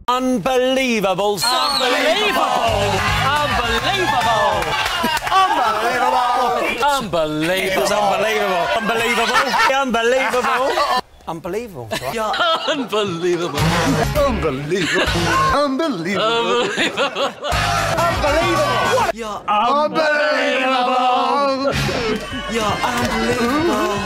Unbelievable. Unbelievable. Unbelievable. Unbelievable. It's unbelievable. Unbelievable. Unbelievable. Unbelievable. Yeah. Unbelievable. Unbelievable. Unbelievable. Unbelievable. Yeah. Unbelievable. Yeah. Unbelievable.